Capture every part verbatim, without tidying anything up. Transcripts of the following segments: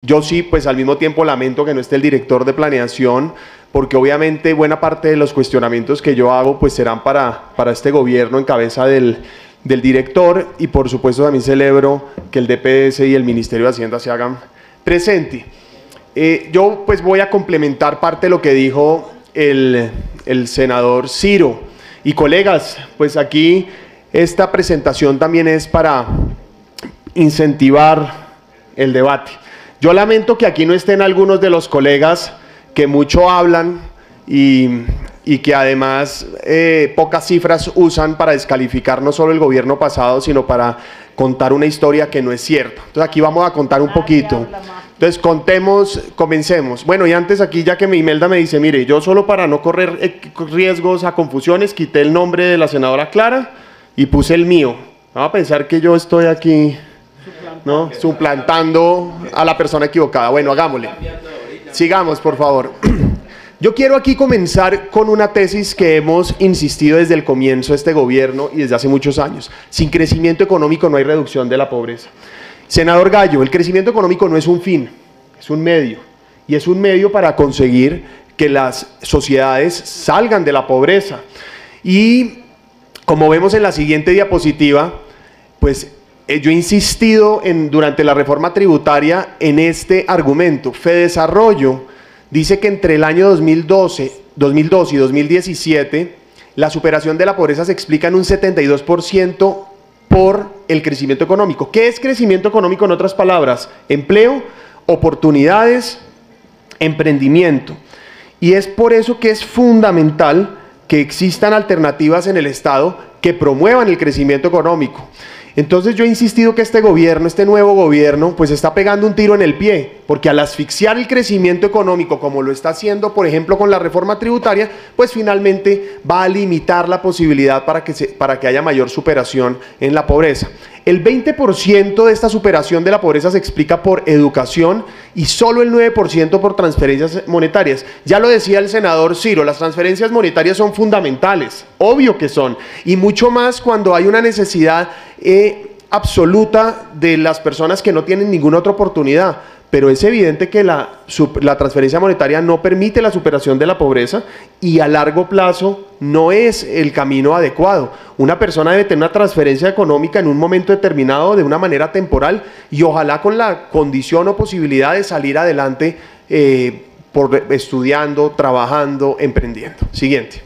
yo sí, pues al mismo tiempo lamento que no esté el director de planeación, porque obviamente buena parte de los cuestionamientos que yo hago pues serán para, para este gobierno en cabeza del, del director, y por supuesto también celebro que el D P S y el Ministerio de Hacienda se hagan presente. Eh, yo pues voy a complementar parte de lo que dijo el, el senador Ciro. Y colegas, pues aquí esta presentación también es para incentivar el debate. Yo lamento que aquí no estén algunos de los colegas que mucho hablan y, y que además eh, pocas cifras usan para descalificar no solo el gobierno pasado, sino para contar una historia que no es cierta. Entonces aquí vamos a contar un poquito. Entonces contemos, comencemos. Bueno, y antes aquí, ya que mi Imelda me dice, mire, yo solo para no correr riesgos a confusiones, quité el nombre de la senadora Clara y puse el mío. Vamos a pensar que yo estoy aquí, ¿no?, suplantando a la persona equivocada. Bueno, hagámosle. Sigamos, por favor. Yo quiero aquí comenzar con una tesis que hemos insistido desde el comienzo de este gobierno y desde hace muchos años. Sin crecimiento económico no hay reducción de la pobreza. Senador Gallo, el crecimiento económico no es un fin, es un medio. Y es un medio para conseguir que las sociedades salgan de la pobreza. Y como vemos en la siguiente diapositiva, pues yo he insistido en, durante la reforma tributaria en este argumento. Fedesarrollo dice que entre el año dos mil doce, dos mil dos y dos mil diecisiete la superación de la pobreza se explica en un setenta y dos por ciento por el crecimiento económico. ¿Qué es crecimiento económico en otras palabras? Empleo, oportunidades, emprendimiento. Y es por eso que es fundamental que existan alternativas en el Estado que promuevan el crecimiento económico. Entonces yo he insistido que este gobierno, este nuevo gobierno, pues está pegando un tiro en el pie, porque al asfixiar el crecimiento económico, como lo está haciendo, por ejemplo, con la reforma tributaria, pues finalmente va a limitar la posibilidad para que, se, para que haya mayor superación en la pobreza. El veinte por ciento de esta superación de la pobreza se explica por educación y solo el nueve por ciento por transferencias monetarias. Ya lo decía el senador Ciro, las transferencias monetarias son fundamentales, obvio que son, y mucho más cuando hay una necesidad eh, absoluta de las personas que no tienen ninguna otra oportunidad. Pero es evidente que la, la transferencia monetaria no permite la superación de la pobreza y a largo plazo no es el camino adecuado. Una persona debe tener una transferencia económica en un momento determinado de una manera temporal y ojalá con la condición o posibilidad de salir adelante eh, por, estudiando, trabajando, emprendiendo. Siguiente.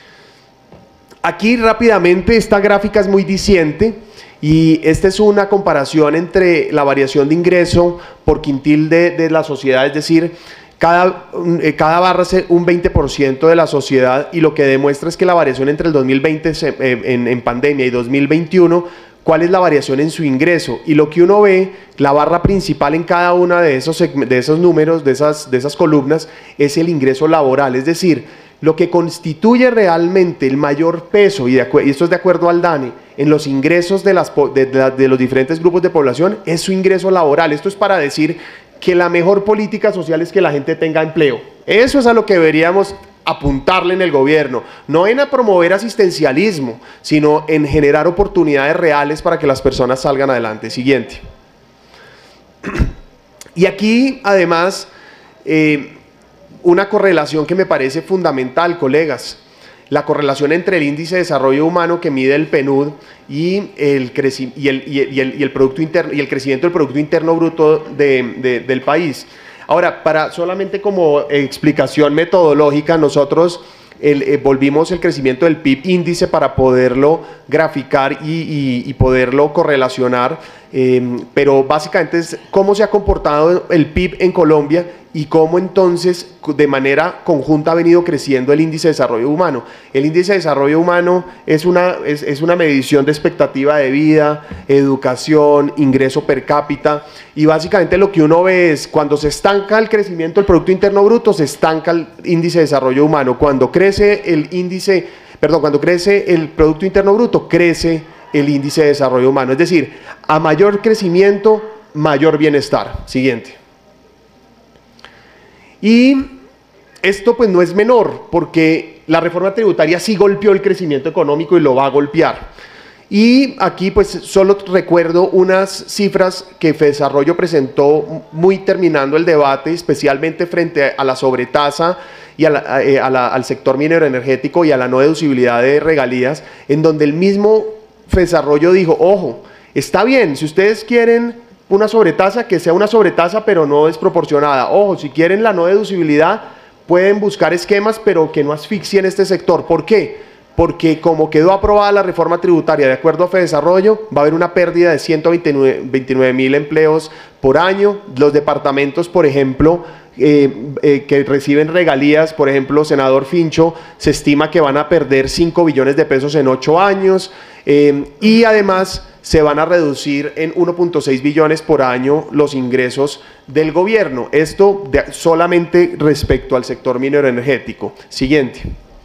Aquí rápidamente esta gráfica es muy diciente. Y esta es una comparación entre la variación de ingreso por quintil de, de la sociedad, es decir, cada, cada barra es un veinte por ciento de la sociedad, y lo que demuestra es que la variación entre el dos mil veinte en, en pandemia y dos mil veintiuno, cuál es la variación en su ingreso. Y lo que uno ve, la barra principal en cada una de esos, de esos números, de esas, de esas columnas, es el ingreso laboral, es decir, lo que constituye realmente el mayor peso, y, de y esto es de acuerdo al DANE, en los ingresos de, las, de, de, de los diferentes grupos de población, es su ingreso laboral. Esto es para decir que la mejor política social es que la gente tenga empleo. Eso es a lo que deberíamos apuntarle en el gobierno, no en a promover asistencialismo, sino en generar oportunidades reales para que las personas salgan adelante. Siguiente. Y aquí, además, eh, una correlación que me parece fundamental, colegas, la correlación entre el índice de desarrollo humano que mide el P N U D y el, y el, y el, y el, y el, producto interno, y el crecimiento del Producto Interno Bruto de, de, del país. Ahora, para solamente como explicación metodológica, nosotros el, eh, volvimos el crecimiento del P I B índice para poderlo graficar y, y, y poderlo correlacionar, eh, pero básicamente es cómo se ha comportado el P I B en Colombia y cómo entonces de manera conjunta ha venido creciendo el índice de desarrollo humano. El índice de desarrollo humano es una, es, es una medición de expectativa de vida, educación, ingreso per cápita, y básicamente lo que uno ve es cuando se estanca el crecimiento del Producto Interno Bruto, se estanca el índice de desarrollo humano. Cuando crece el índice, perdón, cuando crece el Producto Interno Bruto, crece el índice de desarrollo humano. Es decir, a mayor crecimiento, mayor bienestar. Siguiente. Y esto pues no es menor, porque la reforma tributaria sí golpeó el crecimiento económico y lo va a golpear. Y aquí pues solo recuerdo unas cifras que Fedesarrollo presentó muy terminando el debate, especialmente frente a la sobretasa y a la, a, a la, al sector minero energético y a la no deducibilidad de regalías, en donde el mismo Fedesarrollo dijo, ojo, está bien, si ustedes quieren una sobretasa, que sea una sobretasa pero no desproporcionada. Ojo, si quieren la no deducibilidad, pueden buscar esquemas pero que no asfixien este sector. ¿Por qué? Porque como quedó aprobada la reforma tributaria de acuerdo a Fedesarrollo, va a haber una pérdida de ciento veintinueve mil empleos por año. Los departamentos, por ejemplo, eh, eh, que reciben regalías, por ejemplo, senador Fincho, se estima que van a perder cinco billones de pesos en ocho años, eh, y además se van a reducir en uno punto seis billones por año los ingresos del gobierno. Esto de, solamente respecto al sector minero energético. Siguiente.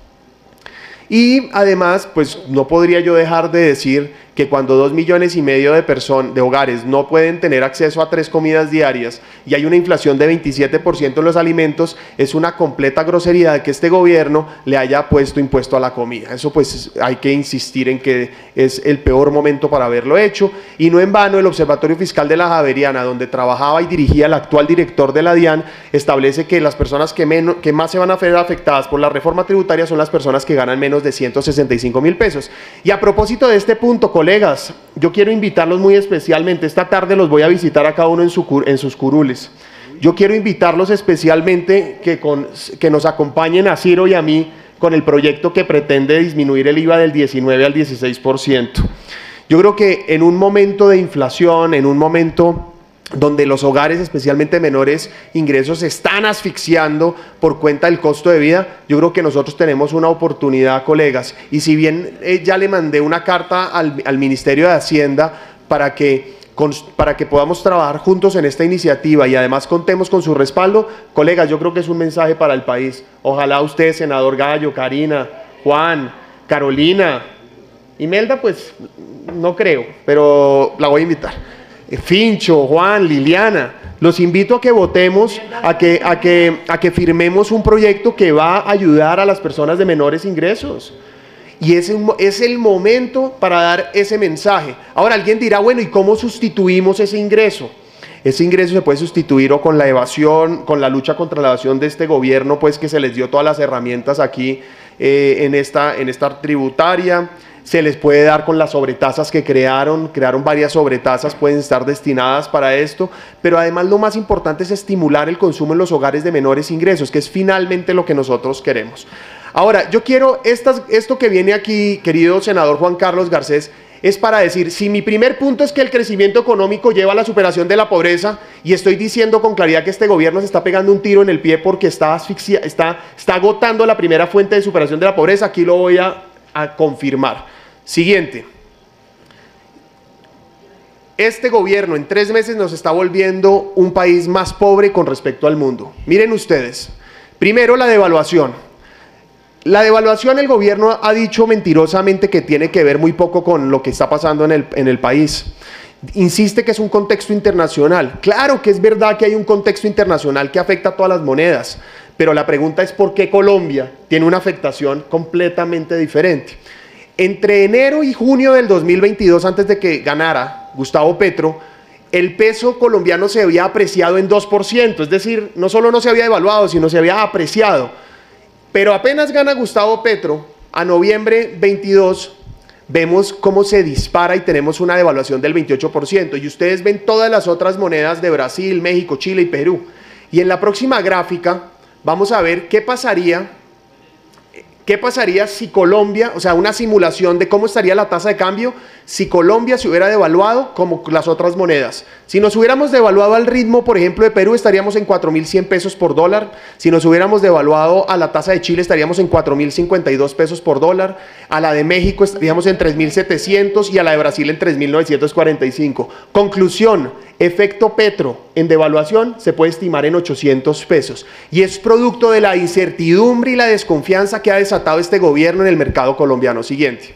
Y además, pues no podría yo dejar de decir que cuando dos millones y medio de personas, de hogares no pueden tener acceso a tres comidas diarias y hay una inflación de veintisiete por ciento en los alimentos, es una completa grosería de que este gobierno le haya puesto impuesto a la comida. Eso pues hay que insistir en que es el peor momento para haberlo hecho, y no en vano el Observatorio Fiscal de la Javeriana, donde trabajaba y dirigía el actual director de la DIAN, establece que las personas que, menos, que más se van a ver afectadas por la reforma tributaria son las personas que ganan menos de ciento sesenta y cinco mil pesos. Y a propósito de este punto, colegas, yo quiero invitarlos muy especialmente, esta tarde los voy a visitar a cada uno en, su, en sus curules. Yo quiero invitarlos especialmente que, con, que nos acompañen a Ciro y a mí con el proyecto que pretende disminuir el I V A del diecinueve al dieciséis por ciento. Yo creo que en un momento de inflación, en un momento donde los hogares, especialmente menores ingresos, se están asfixiando por cuenta del costo de vida, yo creo que nosotros tenemos una oportunidad, colegas, y si bien eh, ya le mandé una carta al, al Ministerio de Hacienda para que, con, para que podamos trabajar juntos en esta iniciativa y además contemos con su respaldo, colegas, yo creo que es un mensaje para el país. Ojalá usted, senador Gallo, Karina, Juan, Carolina, Imelda, pues no creo, pero la voy a invitar. Fincho, Juan, Liliana, los invito a que votemos, a que, a, que, a que firmemos un proyecto que va a ayudar a las personas de menores ingresos. Y es, un, es el momento para dar ese mensaje. Ahora alguien dirá, bueno, ¿y cómo sustituimos ese ingreso? Ese ingreso se puede sustituir o con la evasión, con la lucha contra la evasión de este gobierno, pues que se les dio todas las herramientas aquí eh, en, esta, en esta tributaria. Se les puede dar con las sobretasas que crearon, crearon varias sobretasas, pueden estar destinadas para esto, pero además lo más importante es estimular el consumo en los hogares de menores ingresos, que es finalmente lo que nosotros queremos. Ahora, yo quiero, estas, esto que viene aquí, querido senador Juan Carlos Garcés, es para decir, si mi primer punto es que el crecimiento económico lleva a la superación de la pobreza, y estoy diciendo con claridad que este gobierno se está pegando un tiro en el pie porque está, asfixia, está, está agotando la primera fuente de superación de la pobreza, aquí lo voy a, a confirmar. Siguiente. Este gobierno en tres meses nos está volviendo un país más pobre con respecto al mundo. Miren ustedes, primero la devaluación. La devaluación, el gobierno ha dicho mentirosamente que tiene que ver muy poco con lo que está pasando en el, en el país. Insiste que es un contexto internacional. Claro que es verdad que hay un contexto internacional que afecta a todas las monedas, pero la pregunta es por qué Colombia tiene una afectación completamente diferente. Entre enero y junio del dos mil veintidós, antes de que ganara Gustavo Petro, el peso colombiano se había apreciado en dos por ciento, es decir, no solo no se había devaluado, sino se había apreciado. Pero apenas gana Gustavo Petro, a noviembre veintidós, vemos cómo se dispara y tenemos una devaluación del veintiocho por ciento. Y ustedes ven todas las otras monedas de Brasil, México, Chile y Perú. Y en la próxima gráfica vamos a ver qué pasaría ¿Qué pasaría si Colombia, o sea, una simulación de cómo estaría la tasa de cambio si Colombia se hubiera devaluado como las otras monedas? Si nos hubiéramos devaluado al ritmo, por ejemplo, de Perú, estaríamos en cuatro mil cien pesos por dólar. Si nos hubiéramos devaluado a la tasa de Chile, estaríamos en cuatro mil cincuenta y dos pesos por dólar. A la de México estaríamos en tres mil setecientos y a la de Brasil en tres mil novecientos cuarenta y cinco. Conclusión, efecto Petro en devaluación se puede estimar en ochocientos pesos. Y es producto de la incertidumbre y la desconfianza que ha desatado este gobierno en el mercado colombiano. Siguiente.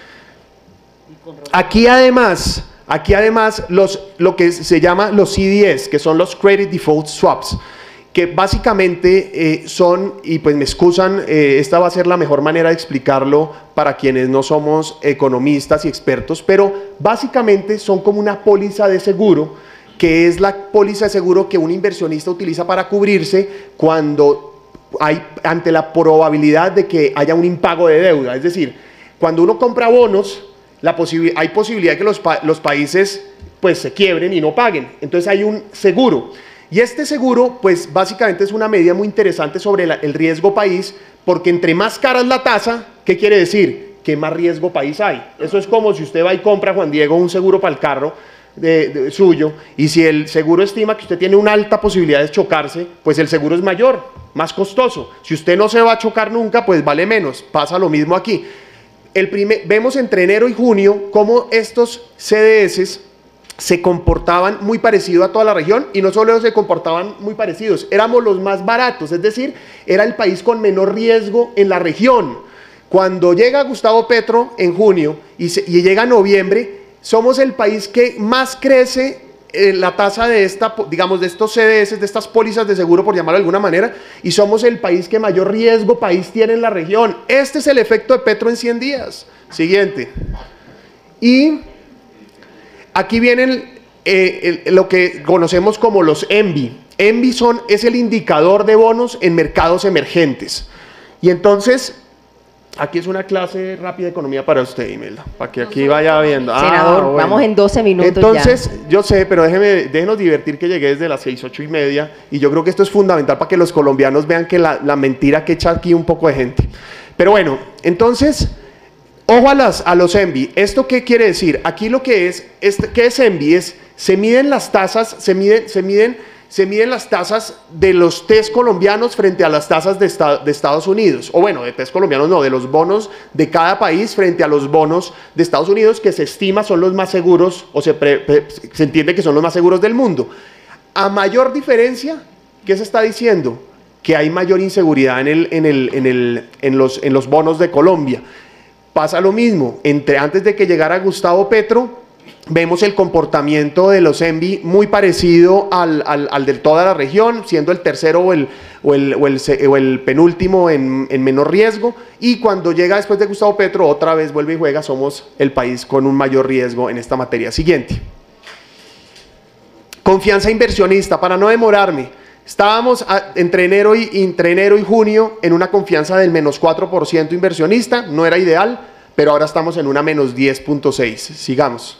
Aquí además, aquí además los, lo que se llama los C D S, que son los Credit Default Swaps. que básicamente eh, son, y pues me excusan, eh, esta va a ser la mejor manera de explicarlo para quienes no somos economistas y expertos, pero básicamente son como una póliza de seguro, que es la póliza de seguro que un inversionista utiliza para cubrirse cuando hay, ante la probabilidad de que haya un impago de deuda. Es decir, cuando uno compra bonos, la posibil- hay posibilidad de que los, pa los países pues se quiebren y no paguen, entonces hay un seguro. Y este seguro, pues básicamente es una medida muy interesante sobre la, el riesgo país, porque entre más cara es la tasa, ¿qué quiere decir? Que más riesgo país hay. Eso es como si usted va y compra, Juan Diego, un seguro para el carro de, de, suyo, y si el seguro estima que usted tiene una alta posibilidad de chocarse, pues el seguro es mayor, más costoso. Si usted no se va a chocar nunca, pues vale menos. Pasa lo mismo aquí. El primer, vemos entre enero y junio cómo estos C D S se comportaban muy parecido a toda la región, y no solo se comportaban muy parecidos, éramos los más baratos, es decir, era el país con menor riesgo en la región. Cuando llega Gustavo Petro en junio y, se, y llega noviembre, somos el país que más crece eh, la tasa de esta, digamos, de estos C D S, de estas pólizas de seguro, por llamarlo de alguna manera, y somos el país que mayor riesgo país tiene en la región. Este es el efecto de Petro en cien días. Siguiente. Y aquí vienen eh, el, lo que conocemos como los E N B I. E N B I son, es el indicador de bonos en mercados emergentes. Y entonces, aquí es una clase rápida de economía para usted, Imelda, para que aquí vaya viendo. Senador, ah, bueno. vamos en doce minutos. Entonces, ya. yo sé, pero déjeme, déjenos divertir que llegué desde las seis, ocho y media, y yo creo que esto es fundamental para que los colombianos vean que la, la mentira que echa aquí un poco de gente. Pero bueno, entonces, ojo a, las, a los E N B I. ¿Esto qué quiere decir? Aquí lo que es, este, ¿qué es E N B I? Es, se miden las tasas, se miden, se miden, se miden las tasas de los test colombianos frente a las tasas de, esta, de Estados Unidos, o bueno, de test colombianos no, de los bonos de cada país frente a los bonos de Estados Unidos, que se estima son los más seguros, o se, pre, pre, se entiende que son los más seguros del mundo. A mayor diferencia, ¿qué se está diciendo? Que hay mayor inseguridad en, el, en, el, en, el, en, los, en los bonos de Colombia. Pasa lo mismo, entre, antes de que llegara Gustavo Petro, vemos el comportamiento de los E N B I muy parecido al, al, al de toda la región, siendo el tercero o el, o el, o el, o el penúltimo en, en menor riesgo, y cuando llega después de Gustavo Petro, otra vez vuelve y juega, somos el país con un mayor riesgo en esta materia. Siguiente. Confianza inversionista, para no demorarme. Estábamos a, entre, enero y, entre enero y junio en una confianza del menos cuatro por ciento inversionista, no era ideal, pero ahora estamos en una menos diez punto seis. Sigamos.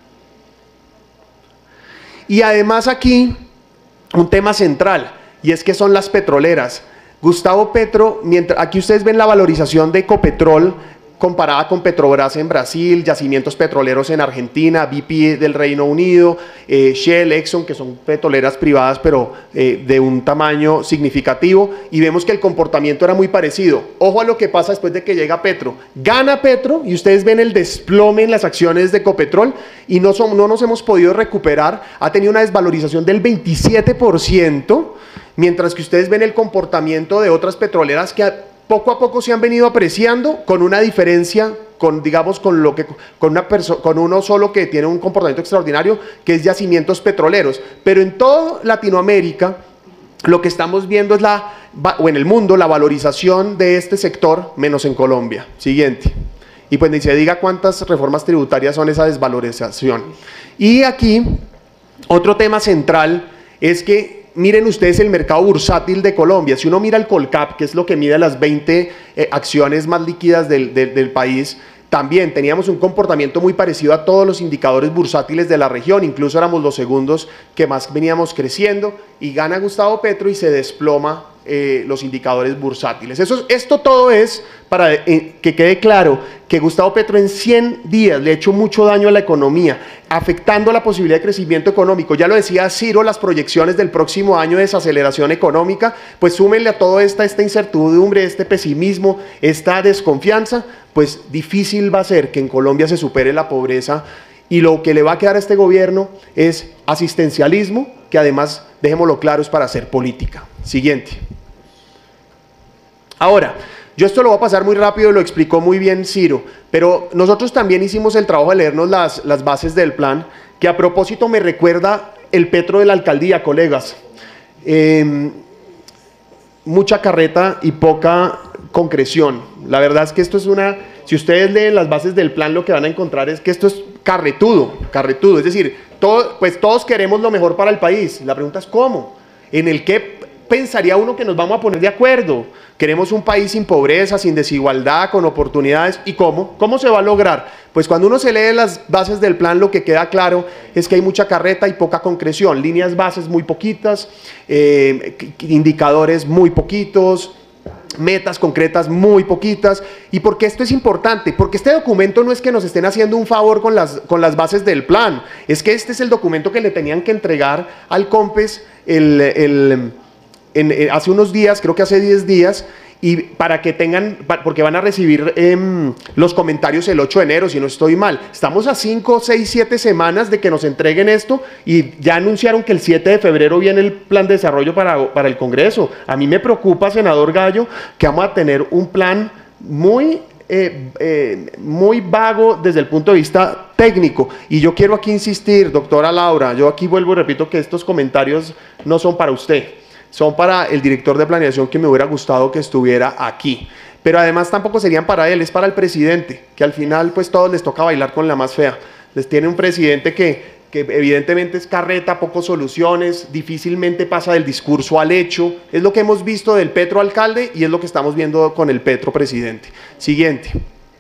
Y además aquí, un tema central, y es que son las petroleras. Gustavo Petro, mientras, aquí ustedes ven la valorización de Ecopetrol, comparada con Petrobras en Brasil, yacimientos petroleros en Argentina, B P del Reino Unido, eh, Shell, Exxon, que son petroleras privadas, pero eh, de un tamaño significativo, y vemos que el comportamiento era muy parecido. Ojo a lo que pasa después de que llega Petro. Gana Petro, y ustedes ven el desplome en las acciones de Ecopetrol, y no, son, no nos hemos podido recuperar, ha tenido una desvalorización del veintisiete por ciento, mientras que ustedes ven el comportamiento de otras petroleras que poco a poco se han venido apreciando, con una diferencia, con, digamos, con, lo que, con, una con uno solo que tiene un comportamiento extraordinario, que es yacimientos petroleros. Pero en toda Latinoamérica, lo que estamos viendo es la, o en el mundo, la valorización de este sector, menos en Colombia. Siguiente. Y pues ni se diga cuántas reformas tributarias son esa desvalorización. Y aquí, otro tema central es que miren ustedes el mercado bursátil de Colombia. Si uno mira el Colcap, que es lo que mide las veinte eh, acciones más líquidas del, del, del país, también teníamos un comportamiento muy parecido a todos los indicadores bursátiles de la región, incluso éramos los segundos que más veníamos creciendo, y gana Gustavo Petro y se desploma eh, los indicadores bursátiles. Eso, esto todo es para eh, que quede claro que Gustavo Petro en cien días le ha hecho mucho daño a la economía, afectando la posibilidad de crecimiento económico. Ya lo decía Ciro, las proyecciones del próximo año de desaceleración económica, pues súmenle a todo esta, esta incertidumbre, este pesimismo, esta desconfianza, pues difícil va a ser que en Colombia se supere la pobreza, y lo que le va a quedar a este gobierno es asistencialismo, que además, dejémoslo claro, es para hacer política. Siguiente. Ahora, yo esto lo voy a pasar muy rápido, lo explicó muy bien Ciro, pero nosotros también hicimos el trabajo de leernos las, las bases del plan, que a propósito me recuerda el Petro de la alcaldía, colegas. Eh, mucha carreta y poca concreción. La verdad es que esto es una, si ustedes leen las bases del plan, lo que van a encontrar es que esto es carretudo, carretudo, es decir, todo, pues todos queremos lo mejor para el país. La pregunta es ¿cómo? ¿En el qué pensaría uno que nos vamos a poner de acuerdo? Queremos un país sin pobreza, sin desigualdad, con oportunidades. ¿Y cómo? ¿Cómo se va a lograr? Pues cuando uno se lee las bases del plan, lo que queda claro es que hay mucha carreta y poca concreción. Líneas bases muy poquitas, eh, indicadores muy poquitos, metas concretas muy poquitas. ¿Y por qué esto es importante? Porque este documento no es que nos estén haciendo un favor con las, con las bases del plan, es que este es el documento que le tenían que entregar al COMPES el... el En, en, hace unos días, creo que hace diez días, y para que tengan, porque van a recibir eh, los comentarios el ocho de enero, si no estoy mal. Estamos a cinco, seis, siete semanas de que nos entreguen esto y ya anunciaron que el siete de febrero viene el plan de desarrollo para, para el Congreso. A mí me preocupa, senador Gallo, que vamos a tener un plan muy... Eh, eh, muy vago desde el punto de vista técnico, y yo quiero aquí insistir, doctora Laura, yo aquí vuelvo y repito que estos comentarios no son para usted, son para el director de planeación, que me hubiera gustado que estuviera aquí, pero además tampoco serían para él, es para el presidente, que al final pues todos les toca bailar con la más fea. Les tiene un presidente que, que evidentemente es carreta, pocas soluciones, difícilmente pasa del discurso al hecho. Es lo que hemos visto del Petro alcalde y es lo que estamos viendo con el Petro presidente. Siguiente.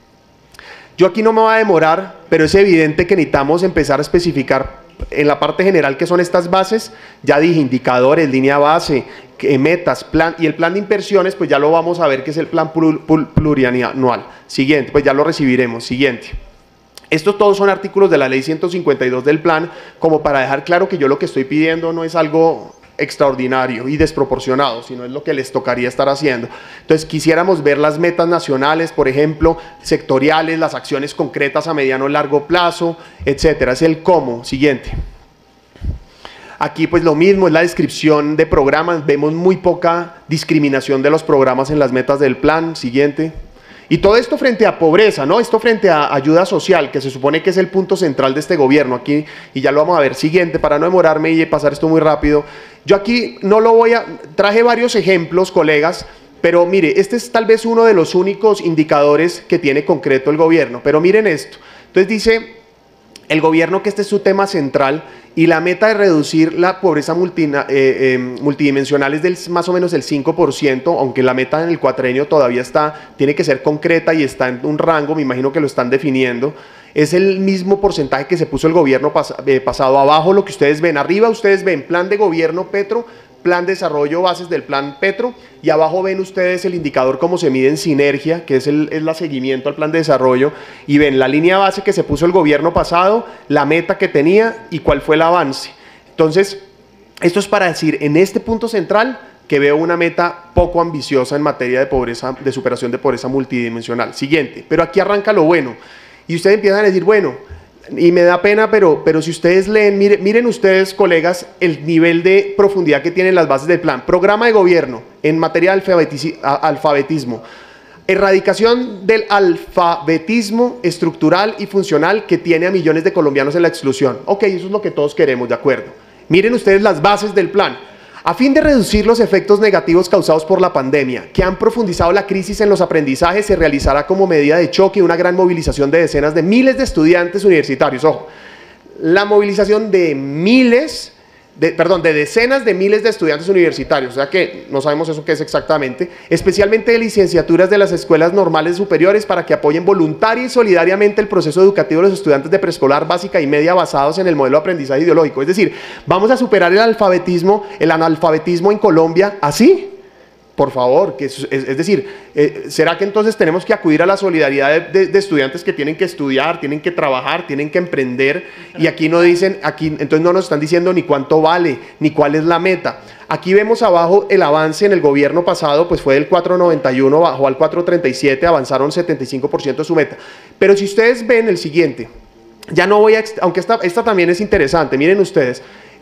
Yo aquí no me voy a demorar, pero es evidente que necesitamos empezar a especificar en la parte general qué son estas bases. Ya dije, indicadores, línea base, metas, plan, y el plan de inversiones, pues ya lo vamos a ver, que es el plan plurianual. Siguiente, pues ya lo recibiremos. Siguiente. Estos todos son artículos de la ley ciento cincuenta y dos del plan, como para dejar claro que yo lo que estoy pidiendo no es algo extraordinario y desproporcionado, sino es lo que les tocaría estar haciendo. Entonces quisiéramos ver las metas nacionales, por ejemplo, sectoriales, las acciones concretas a mediano y largo plazo, etcétera. Es el cómo. Siguiente. Aquí pues lo mismo, es la descripción de programas, vemos muy poca discriminación de los programas en las metas del plan. Siguiente. Y todo esto frente a pobreza, ¿no? Esto frente a ayuda social, que se supone que es el punto central de este gobierno aquí, y ya lo vamos a ver. Siguiente, para no demorarme y pasar esto muy rápido. Yo aquí no lo voy a... Traje varios ejemplos, colegas, pero mire, este es tal vez uno de los únicos indicadores que tiene concreto el gobierno, pero miren esto. Entonces dice el gobierno que este es su tema central, y la meta de reducir la pobreza multina, eh, eh, multidimensional es del más o menos el cinco por ciento, aunque la meta en el cuatrenio todavía está, tiene que ser concreta y está en un rango, me imagino que lo están definiendo. Es el mismo porcentaje que se puso el gobierno pas, eh, pasado. Abajo lo que ustedes ven, arriba ustedes ven plan de gobierno Petro, plan de desarrollo, bases del plan Petro, y abajo ven ustedes el indicador cómo se mide en sinergia, que es el es la seguimiento al plan de desarrollo, y ven la línea base que se puso el gobierno pasado, la meta que tenía y cuál fue el avance. Entonces, esto es para decir, en este punto central, que veo una meta poco ambiciosa en materia de pobreza, de superación de pobreza multidimensional. Siguiente, pero aquí arranca lo bueno, y ustedes empiezan a decir, bueno, y me da pena, pero, pero si ustedes leen, miren, miren ustedes, colegas, el nivel de profundidad que tienen las bases del plan. Programa de gobierno en materia de alfabetismo. Erradicación del alfabetismo estructural y funcional que tiene a millones de colombianos en la exclusión. Ok, eso es lo que todos queremos, de acuerdo. Miren ustedes las bases del plan. A fin de reducir los efectos negativos causados por la pandemia, que han profundizado la crisis en los aprendizajes, se realizará como medida de choque una gran movilización de decenas de miles de estudiantes universitarios. Ojo, la movilización de miles, de, perdón, de decenas de miles de estudiantes universitarios, o sea que no sabemos eso qué es exactamente, especialmente de licenciaturas de las escuelas normales superiores, para que apoyen voluntaria y solidariamente el proceso educativo de los estudiantes de preescolar, básica y media basados en el modelo de aprendizaje ideológico. Es decir, vamos a superar el alfabetismo, el analfabetismo en Colombia así. Por favor, que es, es, es decir, eh, ¿será que entonces tenemos que acudir a la solidaridad de, de, de estudiantes que tienen que estudiar, tienen que trabajar, tienen que emprender? Y aquí no dicen, aquí entonces no nos están diciendo ni cuánto vale, ni cuál es la meta. Aquí vemos abajo el avance en el gobierno pasado, pues fue del cuatro noventa y uno, bajó al cuatro treinta y siete, avanzaron setenta y cinco por ciento de su meta. Pero si ustedes ven el siguiente, ya no voy a, aunque esta, esta también es interesante, miren ustedes,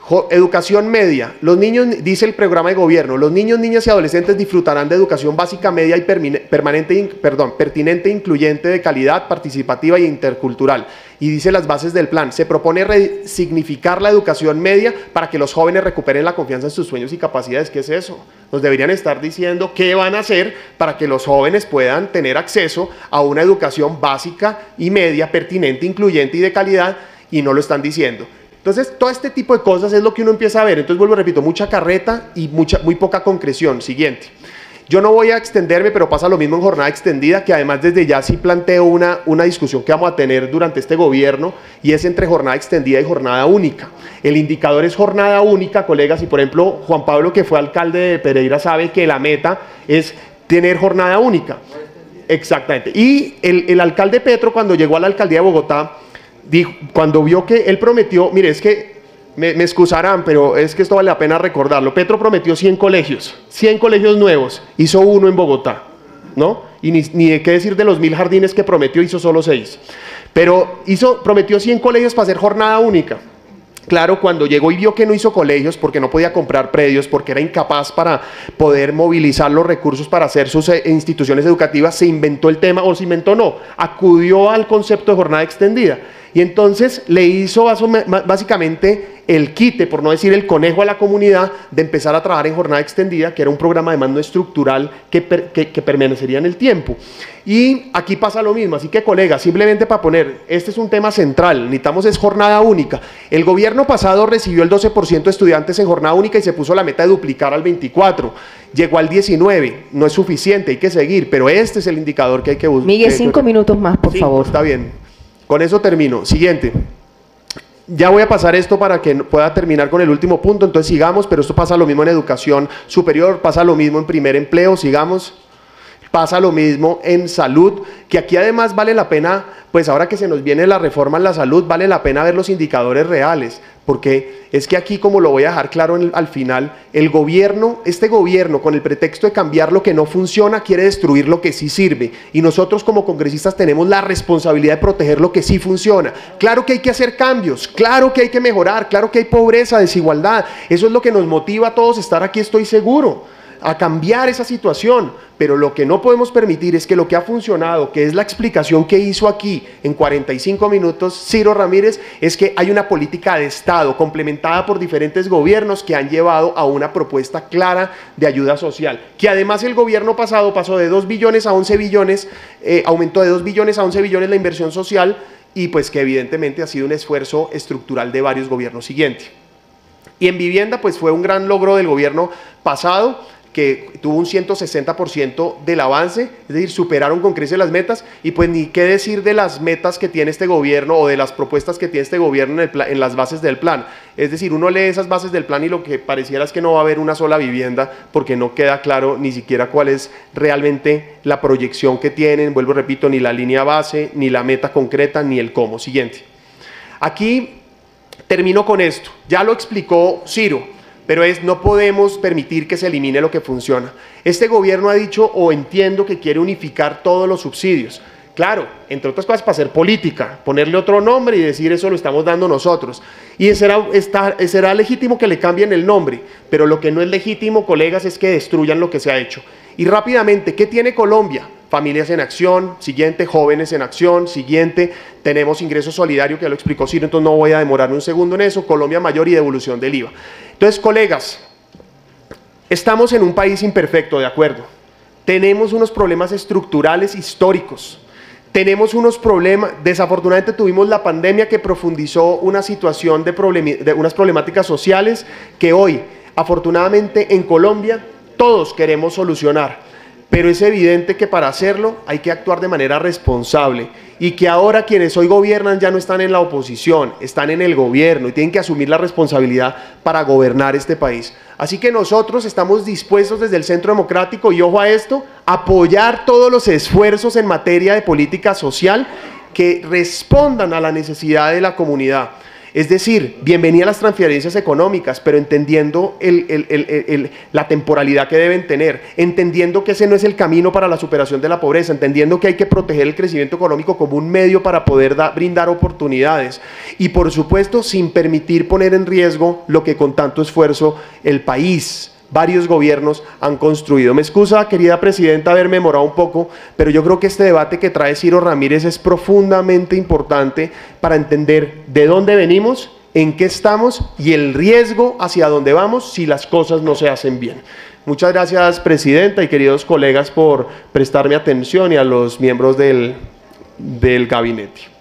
Educación media. Los niños, dice el programa de gobierno, los niños, niñas y adolescentes disfrutarán de educación básica, media y permanente, perdón, pertinente, incluyente, de calidad, participativa e intercultural. Y dice las bases del plan. Se propone resignificar la educación media para que los jóvenes recuperen la confianza en sus sueños y capacidades. ¿Qué es eso? Nos deberían estar diciendo qué van a hacer para que los jóvenes puedan tener acceso a una educación básica y media, pertinente, incluyente y de calidad, y no lo están diciendo. Entonces, todo este tipo de cosas es lo que uno empieza a ver. Entonces, vuelvo, repito, mucha carreta y mucha, muy poca concreción. Siguiente. Yo no voy a extenderme, pero pasa lo mismo en jornada extendida, que además desde ya sí planteo una, una discusión que vamos a tener durante este gobierno, y es entre jornada extendida y jornada única. El indicador es jornada única, colegas, y por ejemplo, Juan Pablo, que fue alcalde de Pereira, sabe que la meta es tener jornada única. Exactamente. Y el, el alcalde Petro, cuando llegó a la alcaldía de Bogotá, dijo, cuando vio que él prometió, mire, es que me, me excusarán, pero es que esto vale la pena recordarlo. Petro prometió cien colegios, cien colegios nuevos, hizo uno en Bogotá, ¿no? Y ni, ni de qué decir de los mil jardines que prometió, hizo solo seis. Pero hizo, prometió cien colegios para hacer jornada única. Claro, cuando llegó y vio que no hizo colegios porque no podía comprar predios, porque era incapaz para poder movilizar los recursos para hacer sus instituciones educativas, se inventó el tema, o se inventó no, acudió al concepto de jornada extendida. Y entonces le hizo básicamente el quite, por no decir el conejo, a la comunidad de empezar a trabajar en jornada extendida, que era un programa de mando estructural que, per, que, que permanecería en el tiempo. Y aquí pasa lo mismo, así que colegas, simplemente para poner, este es un tema central, necesitamos es jornada única. El gobierno pasado recibió el doce por ciento de estudiantes en jornada única y se puso la meta de duplicar al veinticuatro, llegó al diecinueve, no es suficiente, hay que seguir, pero este es el indicador que hay que buscar. Miguel, cinco minutos más, por sí, favor. Está bien. Con eso termino. Siguiente. Ya voy a pasar esto para que pueda terminar con el último punto, entonces sigamos, pero esto pasa lo mismo en educación superior, pasa lo mismo en primer empleo, sigamos. Pasa lo mismo en salud, que aquí además vale la pena, pues ahora que se nos viene la reforma en la salud, vale la pena ver los indicadores reales, porque es que aquí, como lo voy a dejar claro en, al final, el gobierno, este gobierno, con el pretexto de cambiar lo que no funciona, quiere destruir lo que sí sirve, y nosotros como congresistas tenemos la responsabilidad de proteger lo que sí funciona. Claro que hay que hacer cambios, claro que hay que mejorar, claro que hay pobreza, desigualdad, eso es lo que nos motiva a todos estar aquí, estoy seguro, a cambiar esa situación, pero lo que no podemos permitir es que lo que ha funcionado, que es la explicación que hizo aquí en cuarenta y cinco minutos Ciro Ramírez, es que hay una política de Estado complementada por diferentes gobiernos que han llevado a una propuesta clara de ayuda social, que además el gobierno pasado pasó de dos billones a once billones, eh, aumentó de dos billones a once billones la inversión social, y pues que evidentemente ha sido un esfuerzo estructural de varios gobiernos. Siguiente. Y en vivienda pues fue un gran logro del gobierno pasado, que tuvo un ciento sesenta por ciento del avance, es decir, superaron con creces las metas, y pues ni qué decir de las metas que tiene este gobierno o de las propuestas que tiene este gobierno en, el plan, en las bases del plan. Es decir, uno lee esas bases del plan y lo que pareciera es que no va a haber una sola vivienda porque no queda claro ni siquiera cuál es realmente la proyección que tienen, vuelvo y repito, ni la línea base, ni la meta concreta, ni el cómo. Siguiente. Aquí termino con esto, ya lo explicó Ciro, pero es, no podemos permitir que se elimine lo que funciona. Este gobierno ha dicho, o entiendo, que quiere unificar todos los subsidios. Claro, entre otras cosas para hacer política, ponerle otro nombre y decir eso lo estamos dando nosotros. Y será, está, será legítimo que le cambien el nombre, pero lo que no es legítimo, colegas, es que destruyan lo que se ha hecho. Y rápidamente, ¿qué tiene Colombia? Familias en acción, siguiente, jóvenes en acción, siguiente, tenemos ingreso solidario, que ya lo explicó Ciro, entonces no voy a demorarme un segundo en eso, Colombia Mayor y devolución del I V A. Entonces, colegas, estamos en un país imperfecto, de acuerdo, tenemos unos problemas estructurales históricos, tenemos unos problemas, desafortunadamente tuvimos la pandemia que profundizó una situación de, problem, de unas problemáticas sociales que hoy, afortunadamente en Colombia, todos queremos solucionar. Pero es evidente que para hacerlo hay que actuar de manera responsable y que ahora quienes hoy gobiernan ya no están en la oposición, están en el gobierno y tienen que asumir la responsabilidad para gobernar este país. Así que nosotros estamos dispuestos desde el Centro Democrático, y ojo a esto, a apoyar todos los esfuerzos en materia de política social que respondan a la necesidad de la comunidad. Es decir, bienvenida a las transferencias económicas, pero entendiendo el, el, el, el, la temporalidad que deben tener, entendiendo que ese no es el camino para la superación de la pobreza, entendiendo que hay que proteger el crecimiento económico como un medio para poder da, brindar oportunidades y, por supuesto, sin permitir poner en riesgo lo que con tanto esfuerzo el país, varios gobiernos han construido. Me excusa, querida presidenta, haberme demorado un poco, pero yo creo que este debate que trae Ciro Ramírez es profundamente importante para entender de dónde venimos, en qué estamos y el riesgo hacia dónde vamos si las cosas no se hacen bien. Muchas gracias, presidenta, y queridos colegas, por prestarme atención, y a los miembros del, del gabinete.